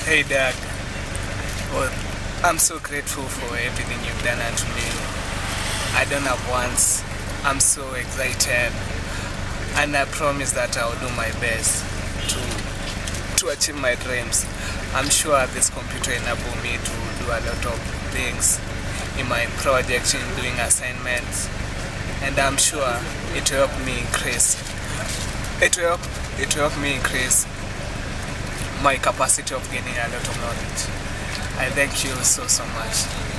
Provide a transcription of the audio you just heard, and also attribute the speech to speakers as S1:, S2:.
S1: Hey Dad, well, I'm so grateful for everything you've done unto me. I don't have words. I'm so excited, and I promise that I'll do my best to achieve my dreams. I'm sure this computer enables me to do a lot of things in my project, in doing assignments, and I'm sure it will help me increase. It will help me increase my capacity of gaining a lot of knowledge. I thank you so much.